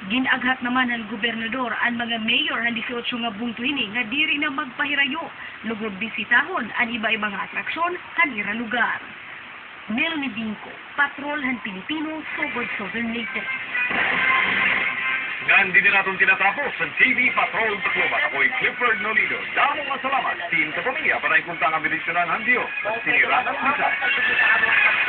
Ginaghat naman ng gobernador ang mga mayor ng 18 nga bungtuhin nga diri na magpahirayo, lugod bisitahon ang iba-ibang atraksyon kanira lugar. Melanie Binko, Patrol ng Pilipino, Sugod Southern Leyte. Ngan din natin tinatapos ang TV Patrol Tacloban. Ako'y Clifford Nolido. Damo nga salamat. Team sa pamilya para ipunta ang abilisyonan ng Diyos. Sinira ng bisa.